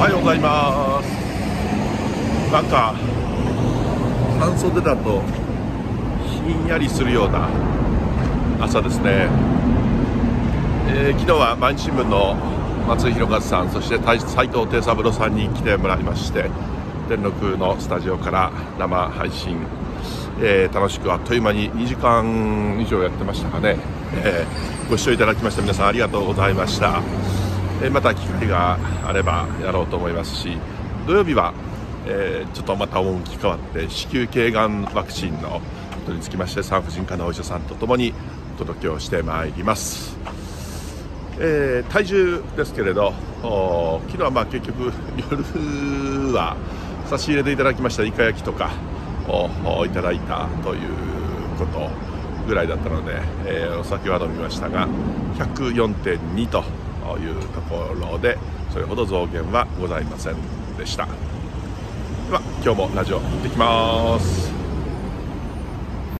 はようございます。なんか半袖だとひんやりするような朝ですね。昨日は毎日新聞の松井宏和さん、そして斉藤貞三郎さんに来てもらいまして、天禄のスタジオから生配信、楽しくあっという間に2時間以上やってましたかね。ご視聴いただきました皆さんありがとうございました。また機会があればやろうと思いますし、土曜日は、ちょっとまた趣変わって子宮頸がんワクチンのことにつきまして産婦人科のお医者さんとともにお届けをしてまいります。体重ですけれど、昨日は結局夜は差し入れでいただきましたイカ焼きとかをいただいたということぐらいだったので、お酒は飲みましたが 104.2 というところでそれほど増減はございませんでした。では今日もラジオ行ってきます。